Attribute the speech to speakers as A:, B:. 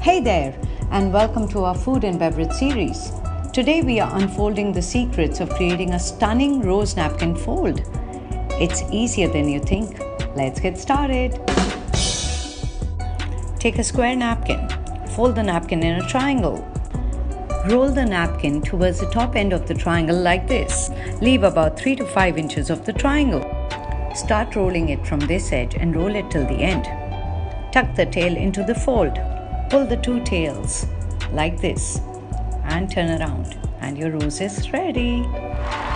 A: Hey there, and welcome to our Food and Beverage series. Today we are unfolding the secrets of creating a stunning rose napkin fold. It's easier than you think. Let's get started. Take a square napkin. Fold the napkin in a triangle. Roll the napkin towards the top end of the triangle like this. Leave about 3 to 5 inches of the triangle. Start rolling it from this edge and roll it till the end. Tuck the tail into the fold. Pull the two tails like this and turn around, and your rose is ready.